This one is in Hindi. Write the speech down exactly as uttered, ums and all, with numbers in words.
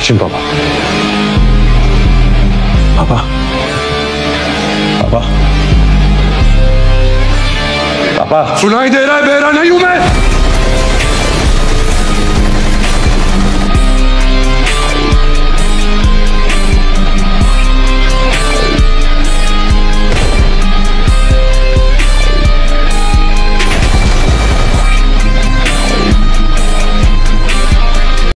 एक्शन पापा। पापा पापा पापा, सुनाई दे रहा है? बेरा नहीं हूं मैं।